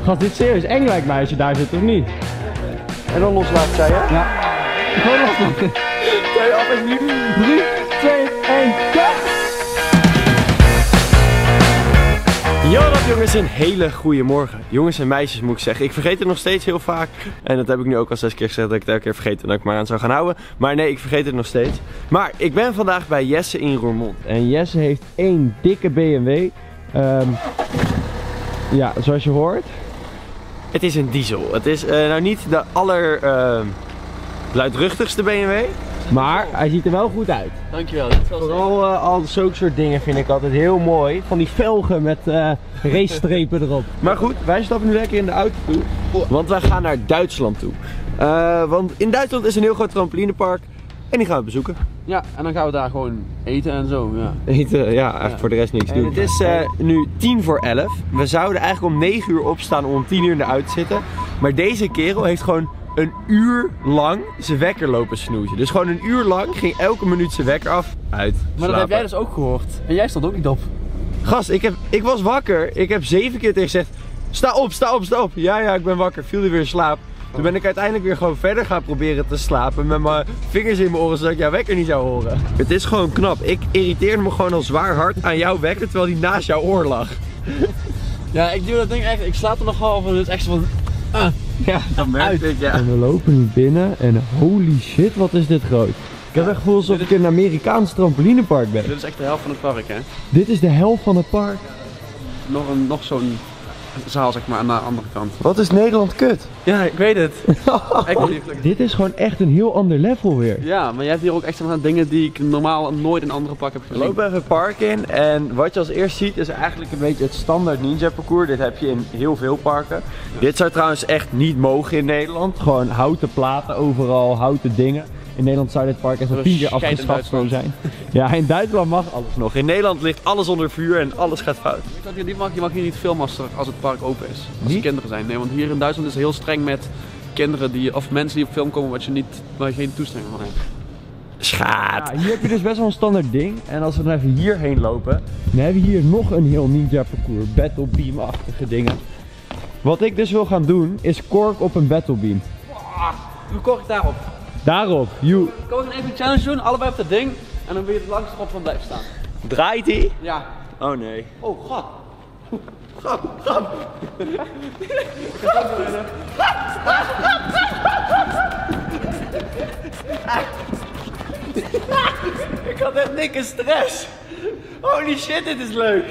Gast, dit is serieus eng lijkt mij als je daar zit, of niet? En dan loslaten, zei je? Ja. Gewoon loslaten. 2 af en nu. 3, 2, 1, go! Yo, wat jongens, een hele goede morgen. Jongens en meisjes moet ik zeggen. Ik vergeet het nog steeds heel vaak. En dat heb ik nu ook al 6 keer gezegd dat ik het elke keer vergeet en dat ik maar aan zou gaan houden. Maar nee, ik vergeet het nog steeds. Maar ik ben vandaag bij Jesse in Roermond. En Jesse heeft één dikke BMW. Ja, zoals je hoort. Het is een diesel. Het is nou niet de luidruchtigste BMW. Maar hij ziet er wel goed uit. Dankjewel. Vooral al zulke soort dingen vind ik altijd heel mooi. Van die velgen met racestrepen erop. Maar goed, wij stappen nu lekker in de auto toe. Want wij gaan naar Duitsland toe. Want in Duitsland is een heel groot trampolinepark. En die gaan we bezoeken. Ja, en dan gaan we daar gewoon eten en zo. Ja. Eten, ja, eigenlijk voor de rest niks doen. Het is nu 11:10. We zouden eigenlijk om 9 uur opstaan om 10 uur in de auto te zitten. Maar deze kerel heeft gewoon een uur lang zijn wekker lopen snoezen. Dus gewoon een uur lang ging elke minuut zijn wekker af, uit, Maar dat heb jij dus ook gehoord. En jij stond ook niet op. Gast, ik was wakker. Ik heb 7 keer tegen gezegd, sta op, sta op, sta op. Ja, ik ben wakker. Viel er weer in slaap. Toen ben ik uiteindelijk weer gewoon verder gaan proberen te slapen met mijn vingers in mijn oren zodat ik jouw wekker niet zou horen. Het is gewoon knap. Ik irriteerde me gewoon al zwaar hard aan jouw wekker terwijl die naast jouw oor lag. Ja, ik doe dat ding echt. Ik slaap er nog half en het is echt zo van... Ja, dat merk ik, ja. En we lopen nu binnen en holy shit, wat is dit groot. Ik heb het gevoel alsof ik in een Amerikaans trampolinepark ben. Dit is echt de helft van het park, hè. Dit is de helft van het park. Nog zo'n zaal, zeg maar, aan de andere kant. Wat is Nederland kut? Ja, ik weet het. Dit is gewoon echt een heel ander level weer. Ja, maar jij hebt hier ook echt zeg maar, dingen die ik normaal nooit in andere parken heb We gezien. lopen even het park in en wat je als eerst ziet is eigenlijk een beetje het standaard ninja parcours. Dit heb je in heel veel parken. Dit zou trouwens echt niet mogen in Nederland. Gewoon houten platen overal, houten dingen. In Nederland zou dit park echt wel 10 keer Scheid in afgeschaft zo Duitsland. zijn. Ja, in Duitsland mag alles. Nog in Nederland ligt alles onder vuur en alles gaat fout. Je mag hier niet filmen als het park open is. Als er Niet? kinderen zijn. Nee, want hier in Duitsland is het heel streng met kinderen die, of mensen die op film komen waar je geen toestemming van hebt. Schaat. Ja, hier heb je dus best wel een standaard ding. En als we dan even hierheen lopen. Dan hebben we hier nog een heel ninja parcours. Battle beam-achtige dingen. Wat ik dus wil gaan doen, is kork op een battle beam. Hoe kort ik daarop? Daarop, you. Kom we even een challenge doen, allebei op dat ding. En dan wil je het langst erop van blijven staan. Draait hij? Ja. Oh nee. Oh, god. Ik had echt dikke stress. Holy shit, dit is leuk.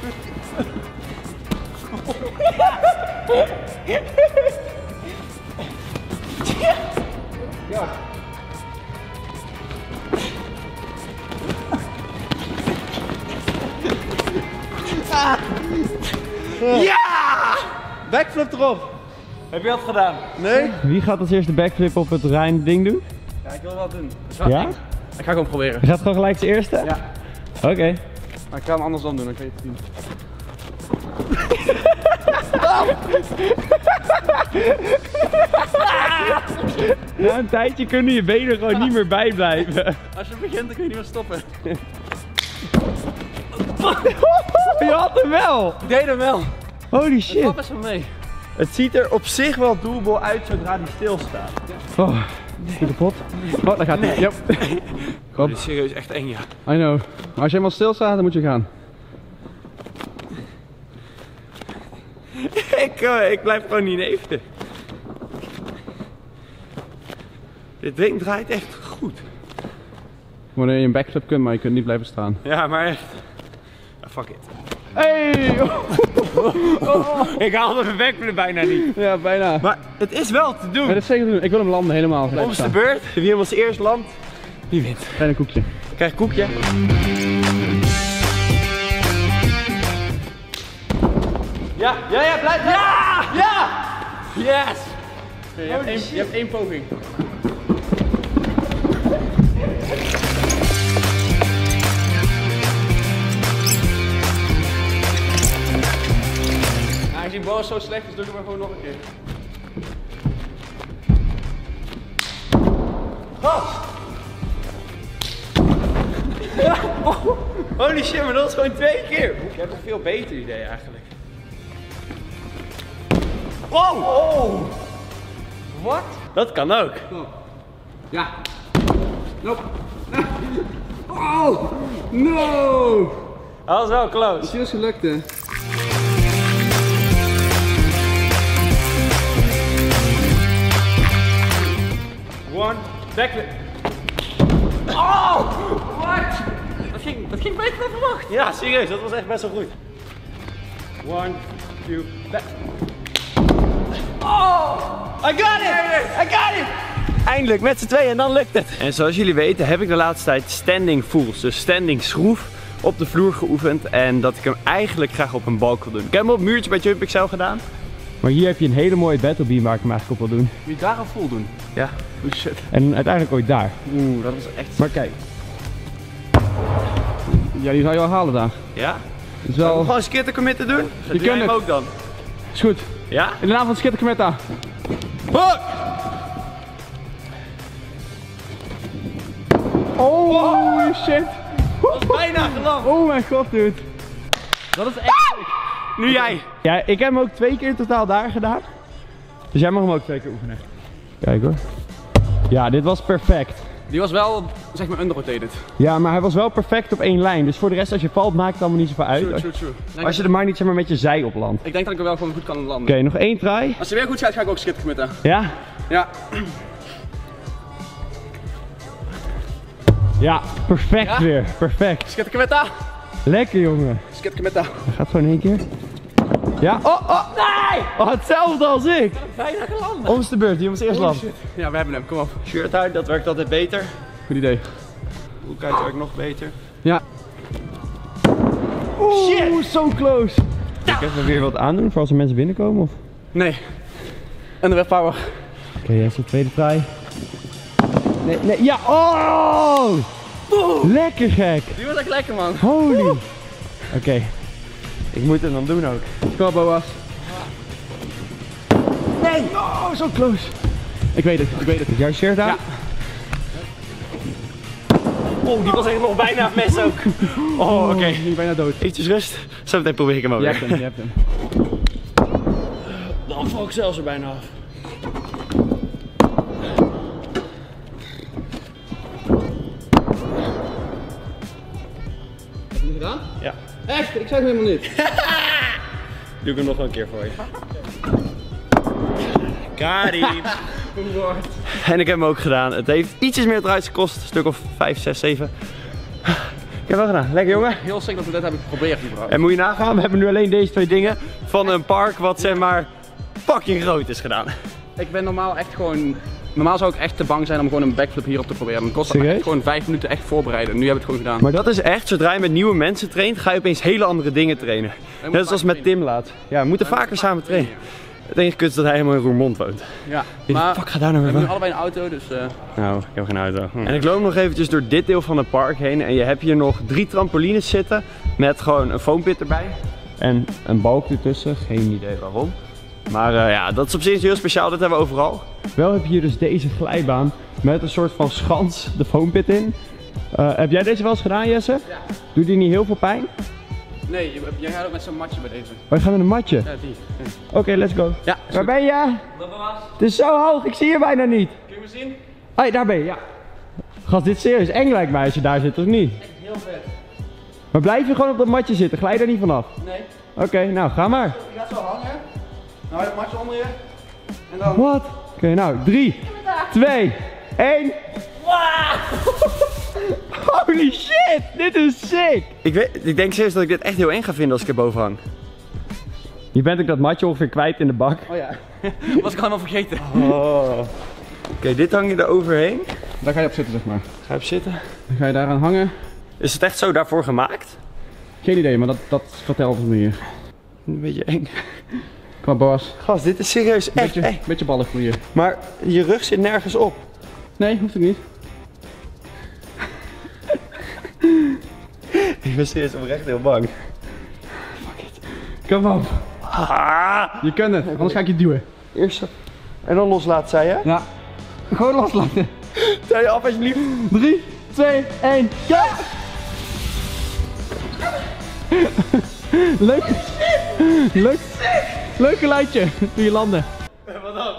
Ja! Backflip erop. Heb je dat gedaan? Nee? Wie gaat als eerste backflip op het Rijn ding doen? Ja, ik wil wel doen. Dat is wel Ja? eng. Ik ga gewoon proberen. Je gaat gewoon gelijk als eerste? Ja. Oké. Maar ik ga hem andersom doen, dan kan je het zien. Na een tijdje kunnen je benen gewoon niet meer bijblijven. Als je begint, dan kun je niet meer stoppen. Je had hem wel! Ik deed hem wel. Holy Het shit. valt best wel mee. Het ziet er op zich wel doable uit zodra die stilstaat. Oh, is die kapot? Oh, daar gaat hij. Yep. Dit is serieus echt eng, ja. I know. Maar als je helemaal stilstaat, dan moet je gaan. Ik blijf gewoon niet even. Dit ding draait echt goed. Wanneer je een backflip kunt, maar je kunt niet blijven staan. Ja, maar echt. Fuck it. Hey! Ik haalde mijn backflip bijna niet. Ja, bijna. Maar het is wel te doen. Maar dat is zeker te doen. Ik wil hem landen helemaal. Om de beurt. Wie hem als eerst landt, wie wint. Kleine koekje. Krijg koekje. Ja, blijf. Ja! Yes! Je hebt één poging. Aangezien Boris zo slecht is, doe ik hem gewoon nog een keer. Holy shit, maar dat is gewoon 2 keer. Ik heb een veel beter idee eigenlijk. Oh! Wat? Dat kan ook. Ja. Nope. Oh! No! Dat was wel close. Het is gelukt, hè. One, backflip. Oh! Wat? Dat ging beter dan verwacht. Ja, serieus, dat was echt best wel goed. One, two, back. Oh! I got it! I got it! Eindelijk met z'n tweeën en dan lukt het. En zoals jullie weten heb ik de laatste tijd standing pulls, dus standing schroef, op de vloer geoefend. En dat ik hem eigenlijk graag op een balk wil doen. Ik heb hem op een muurtje bij Jump XL gedaan. Maar hier heb je een hele mooie battle beam waar ik hem eigenlijk op wil doen. Wie daar al vol doen? Ja. Oh shit. En uiteindelijk ooit daar. Oeh, dat is echt... Maar kijk. Ja, die zou je wel halen daar. Ja? Is Wel... wel... Gewoon eens een keer te committen doen? Je Doe jij kunt hem het. ook dan? Is goed. Ja? In de naam van het skittercommetta. Fuck! Oh shit. Dat is bijna geland. Oh mijn god, dude. Dat is echt sick. Nu jij. Ja, ik heb hem ook 2 keer in totaal daar gedaan. Dus jij mag hem ook 2 keer oefenen. Kijk hoor. Ja, dit was perfect. Die was wel, zeg maar, underrotated. Ja, maar hij was wel perfect op 1 lijn. Dus voor de rest, als je valt, maakt het allemaal niet zoveel uit. True. Als je er maar niet zeg maar, met je zij op landt. Ik denk dat ik er wel gewoon goed kan landen. Oké, nog 1 try. Als het weer goed gaat, ga ik ook skittercommitten. Ja? Ja. Ja, perfect Ja? weer. Perfect. Skittercommetta. Lekker jongen. Skittercommetta. Hij gaat gewoon 1 keer. Ja, oh! Nee! Oh, hetzelfde als ik. Bijna geland. Ons de beurt, die moest eerst landen. Ja, we hebben hem. Kom op. Shirt uit, dat werkt altijd beter. Goed idee. Broek uit werkt nog beter. Ja. Oeh, so close. Ik even weer wat aandoen voor als er mensen binnenkomen of? Nee. En de weg power. Oké, jij is de tweede try. Nee, ja, oh! Lekker gek. Die was echt lekker, man. Holy. Oké. Ik moet het dan doen ook. Kom, Boas. Nee! Oh, zo close. Ik weet het. Is jouw shirt aan? Ja. Oh, die was echt nog bijna het mes ook. Oh, oké. Nu bijna dood. Eventjes rust. Zo meteen probeer ik hem ook Je weer. hebt hem. Dan val ik zelfs er bijna af. Heb je hem gedaan? Ja. Echt? Ik zei het helemaal niet. Doe ik hem nog een keer voor je. Kari. En ik heb hem ook gedaan. Het heeft ietsjes meer eruit gekost. Een stuk of 5, 6, 7. Ik heb hem wel gedaan. Lekker jongen. Heel sick dat we dit hebben geprobeerd überhaupt. En moet je nagaan, we hebben nu alleen deze 2 dingen van een park wat zeg maar fucking groot is gedaan. Ik ben normaal echt gewoon... Normaal zou ik echt te bang zijn om gewoon een backflip hierop te proberen. Dan kost het Serieus? echt gewoon 5 minuten echt voorbereiden. Nu heb ik het gewoon gedaan. Maar dat is echt, zodra je met nieuwe mensen traint, ga je opeens hele andere dingen trainen. Net zoals met Tim laat. Ja, we moeten vaker samen trainen. Het enige kut is dat hij helemaal in Roermond woont. Ja, Wie de maar fuck gaat daar nou we weer hebben nu van? allebei een auto, dus... Nou, ik heb geen auto. En ik loop nog eventjes door dit deel van het park heen en je hebt hier nog 3 trampolines zitten met gewoon een foampit erbij. En een balk ertussen, geen idee waarom. Maar ja, dat is op zich heel speciaal, dat hebben we overal. Wel heb je hier dus deze glijbaan met een soort van schans de foampit in. Heb jij deze wel eens gedaan, Jesse? Ja. Doet die niet heel veel pijn? Nee, jij gaat ook met zo'n matje bij deze. Oh, je gaat met een matje? Ja, die. Oké, let's go. Ja, Waar ben je? Het is zo hoog, ik zie je bijna niet. Kun je me zien? Hé, daar ben je, ja. Gast, dit is serieus eng lijkt mij als je daar zit, of niet? Echt heel vet. Maar blijf je gewoon op dat matje zitten, glij je daar niet vanaf? Nee. Oké, nou, ga maar. Je gaat zo hangen. Nou, het matje onder je. En dan... Wat? Oké, nou, 3, 2, 1. Holy shit, dit is sick. Ik denk serieus dat ik dit echt heel eng ga vinden als ik er boven hang. Je bent ook dat matje ongeveer kwijt in de bak. Oh ja. Was ik helemaal vergeten. Oh. Oké, dit hang je er overheen. Daar ga je op zitten, zeg maar. Ga je op zitten. Dan ga je daaraan hangen. Is het echt zo daarvoor gemaakt? Geen idee, maar dat vertelt het me hier. Een beetje eng. Kom maar, Boas. Gast, dit is serieus echt eng. Beetje ballen groeien. Maar je rug zit nergens op. Nee, hoeft het niet. Ik ben serieus oprecht heel bang. Kom op. Ah, Je kunt het, anders ga ik je duwen. eerst zo. En dan loslaten, zei je? Ja. Gewoon loslaten. Tel je af alsjeblieft. 3, 2, 1, ja! Leuk. Leuk. Leuk geluidje toen je landde. Wat dan?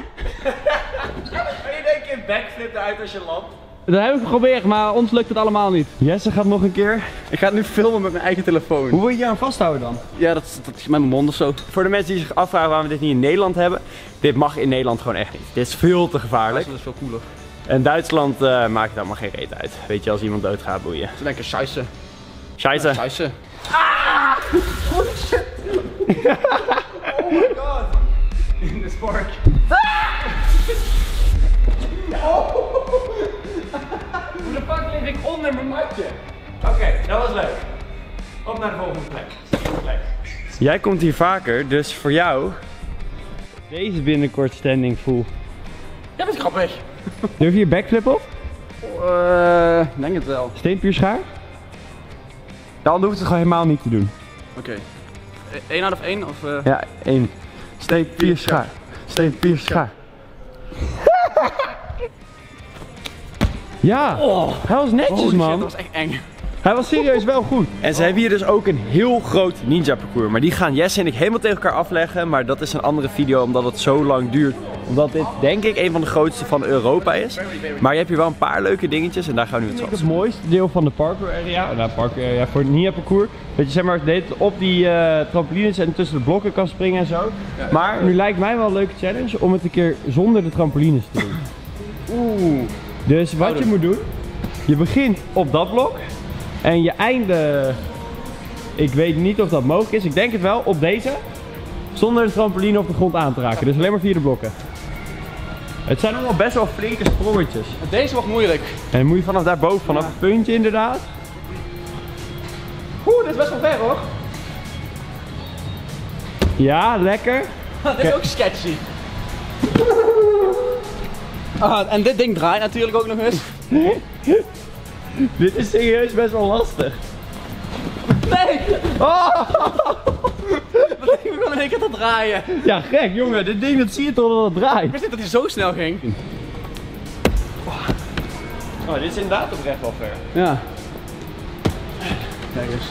En je denkt een backflip eruit als je landt? Dat hebben we geprobeerd, maar ons lukt het allemaal niet. Jesse gaat nog een keer. Ik ga het nu filmen met mijn eigen telefoon. Hoe wil je je aan vasthouden dan? Ja, dat is met mijn mond of zo. Voor de mensen die zich afvragen waarom we dit niet in Nederland hebben. Dit mag in Nederland gewoon echt niet. Dit is veel te gevaarlijk. Dat is veel cooler. En Duitsland maakt het allemaal geen reet uit. Weet je, als iemand doodgaat, boeien. Ze denken scheisse. Scheisse. Scheisse. Oh my god. In the spark. Hoe de fuck lig ik onder mijn matje? Oké, dat was leuk. Op naar de volgende plek. Jij komt hier vaker, dus voor jou deze binnenkort standing full. Ja, dat is grappig. Durf je je backflip op? Denk het wel. Steenpierschaar? Dan hoeft het gewoon helemaal niet te doen. Oké. 1 out of 1 of... Ja, 1. Steenpierschaar. Steenpierschaar. Ja, hij was netjes Holy man. shit, dat was echt eng. Hij was serieus wel goed. En ze hebben hier dus ook een heel groot ninja parcours. Maar die gaan Jesse en ik helemaal tegen elkaar afleggen. Maar dat is een andere video omdat het zo lang duurt. Omdat dit denk ik een van de grootste van Europa is. Maar je hebt hier wel een paar leuke dingetjes en daar gaan we nu het Het zo. mooiste deel van de parkour area, parkour area voor het ninja parcours. Dat je zeg maar op die trampolines en tussen de blokken kan springen en zo. Maar nu lijkt mij wel een leuke challenge om het een keer zonder de trampolines te doen. Oeh. Dus wat je moet doen, je begint op dat blok en je eindigt, ik weet niet of dat mogelijk is, ik denk het wel, op deze. Zonder de trampoline op de grond aan te raken, dus alleen maar via de blokken. Het zijn allemaal best wel flinke sprongetjes. Deze wordt moeilijk. En dan moet je vanaf daarboven, vanaf het puntje inderdaad. Oeh, dit is best wel ver hoor. Ja, lekker. Dit is ook sketchy. En dit ding draait natuurlijk ook nog eens. Dit is serieus best wel lastig. Nee! Oh! Dat ding begon in één keer te draaien. Ja, gek jongen, dit ding dat zie je toch dat het draait. Ik wist niet dat hij zo snel ging. Oh, dit is inderdaad oprecht wel ver. Ja. Kijk eens.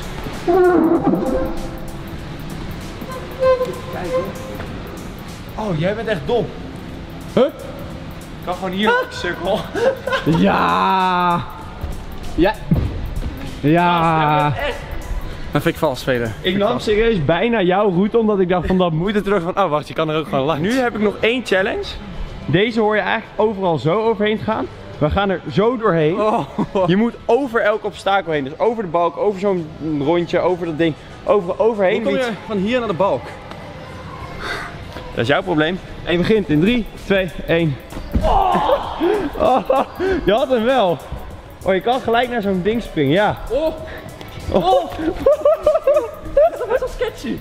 Kijk hoor. Oh, jij bent echt dom. Huh? Ik kan gewoon hier op de cirkel. Ja. Ja. Ja. Dat vind ik vals spelen. Ik nam serieus bijna jouw route omdat ik dacht van dat moet. Moet er van, oh wacht, je kan er ook gewoon lachen. Nu heb ik nog één challenge. Deze hoor je eigenlijk overal zo overheen te gaan. We gaan er zo doorheen. Oh. Je moet over elk obstakel heen. Dus over de balk, over zo'n rondje, over dat ding. Overheen. Hoe kom je van hier naar de balk? Dat is jouw probleem. En je begint in 3, 2, 1. Oh, je had hem wel. Oh, je kan gelijk naar zo'n ding springen, ja. Oh! Oh! Dat is best wel sketchy.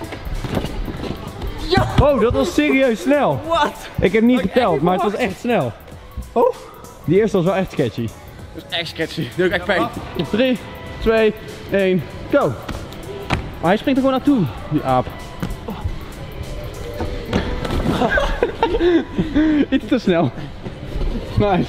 Oh, dat was serieus snel. Wat? Ik heb niet Had ik geteld, echt niet maar het was verwacht. echt snel. Oh, die eerste was wel echt sketchy. Dat is echt sketchy. Dat doe ik echt pijn. 3, 2, 1, go. Maar hij springt er gewoon naartoe, die aap. Iets te snel. Nice.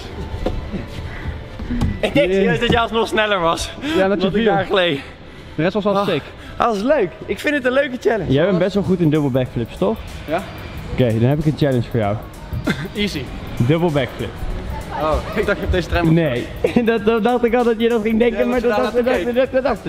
Ik denk serieus dat jij alsnog sneller was. Ja, dat je ik viel. daar gleed. De rest was wel sick. Dat was leuk. Ik vind het een leuke challenge. Jij bent best wel goed in dubbel backflips, toch? Ja? Oké, dan heb ik een challenge voor jou. Easy. Dubbel backflip. Oh, ik dacht je op deze trein moet. Nee, dat dacht ik al dat je dat ging denken, Ja, maar want je dat daar dacht naartoe ik dacht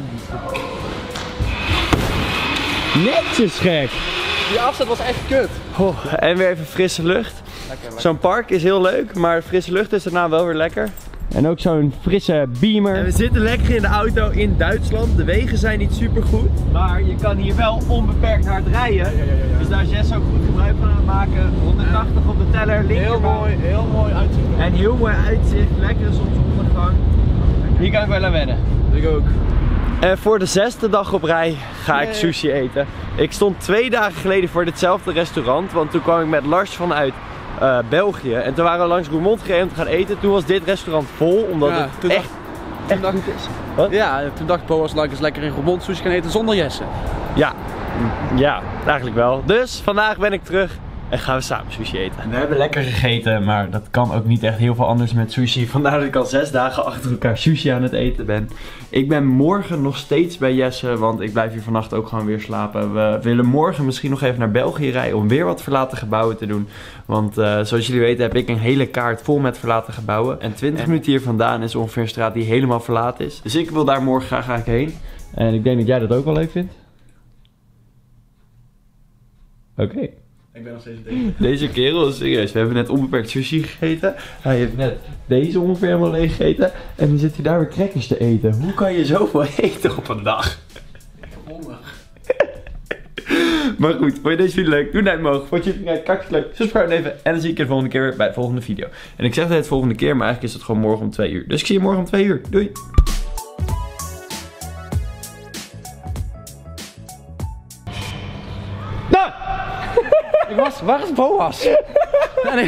netjes gek. Die afzet was echt kut. Oh, en weer even frisse lucht. Zo'n park is heel leuk, maar frisse lucht is daarna wel weer lekker. En ook zo'n frisse beamer. En we zitten lekker in de auto in Duitsland. De wegen zijn niet super goed, maar je kan hier wel onbeperkt hard rijden. Dus daar is Jess ook goed gebruik van aan het maken. 180 op de teller, linkerbaan. heel mooi uitzicht. En heel mooi uitzicht, lekkere zonsondergang. Hier kan ik wel aan wennen. Ik ook. En voor de 6e dag op rij ga ik sushi eten. Ik stond 2 dagen geleden voor ditzelfde restaurant, want toen kwam ik met Lars vanuit België. En toen waren we langs Roermond gereden om te gaan eten. Toen was dit restaurant vol, omdat Ja, het toen echt goed is. Wat? Ja, toen dacht Boas, laat ik eens lekker in Roermond sushi gaan eten zonder Jesse. Ja, eigenlijk wel. Dus vandaag ben ik terug En gaan we samen sushi eten. We hebben lekker gegeten, maar dat kan ook niet echt heel veel anders met sushi. Vandaar dat ik al 6 dagen achter elkaar sushi aan het eten ben. Ik ben morgen nog steeds bij Jesse, want ik blijf hier vannacht ook gewoon weer slapen. We willen morgen misschien nog even naar België rijden om weer wat verlaten gebouwen te doen. Want zoals jullie weten heb ik een hele kaart vol met verlaten gebouwen. En 20 minuten hier vandaan is ongeveer een straat die helemaal verlaten is. Dus ik wil daar morgen graag eigenlijk heen. En ik denk dat jij dat ook wel leuk vindt. Oké. Ik ben nog steeds deze. Deze kerel is serieus. We hebben net onbeperkt sushi gegeten. Hij heeft net deze ongeveer helemaal leeg gegeten. En dan zit hij daar weer crackers te eten. Hoe kan je zoveel eten op een dag? Ik heb honger. Maar goed, vond je deze video leuk? Doe een duimpje omhoog. Vond je het video leuk? Subscribe even. En dan zie ik je de volgende keer weer bij de volgende video. En ik zeg het volgende keer, maar eigenlijk is het gewoon morgen om 2 uur. Dus ik zie je morgen om 2 uur. Doei! Waar is Boas?